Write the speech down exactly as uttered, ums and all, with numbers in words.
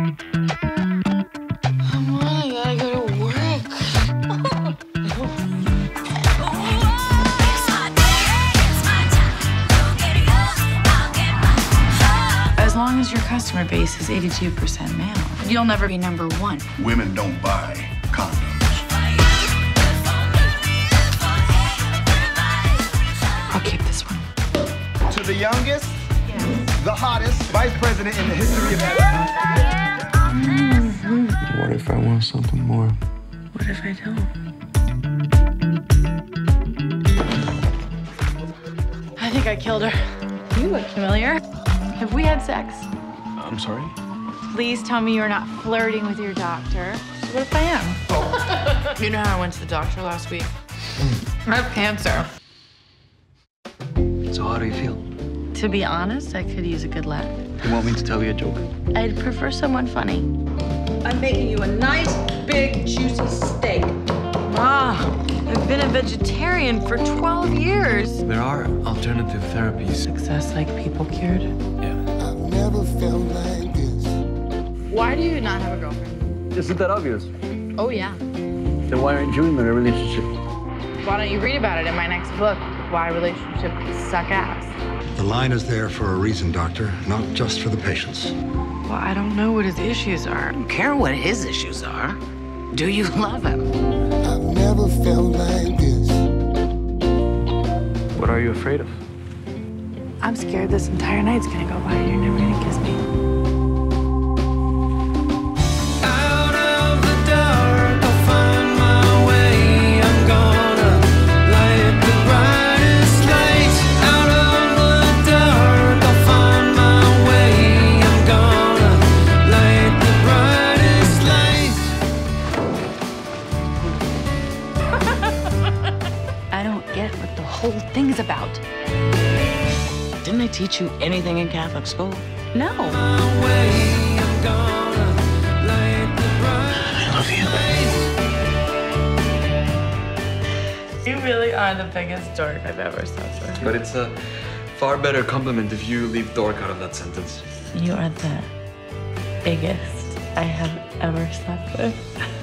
Come on, I gotta go to work. As long as your customer base is eighty-two percent male, you'll never be number one. Women don't buy condoms. I'll keep this one. To the youngest, yes. The hottest vice president in the history of Mm-hmm. What if I want something more? What if I don't? I think I killed her. You look familiar. Have we had sex? I'm sorry? Please tell me you're not flirting with your doctor. What if I am? Oh. You know how I went to the doctor last week? Mm. I have cancer. So how do you feel? To be honest, I could use a good laugh. You want me to tell you a joke? I'd prefer someone funny. I'm making you a nice, big, juicy steak. Ah, I've been a vegetarian for twelve years. There are alternative therapies. Success like people cured? Yeah. I've never felt like this. Why do you not have a girlfriend? Isn't that obvious? Oh, yeah. Then why aren't you in a relationship? Why don't you read about it in my next book, Why Relationships Suck Ass? The line is there for a reason, Doctor, not just for the patients. Well, I don't know what his issues are. I don't care what his issues are. Do you love him? I've never felt like this. What are you afraid of? I'm scared this entire night's gonna go by and you're never gonna kiss me. I don't get what the whole thing's about. Didn't they teach you anything in Catholic school? No. I love you. You really are the biggest dork I've ever slept with. But it's a far better compliment if you leave dork out of that sentence. You are the biggest I have ever slept with.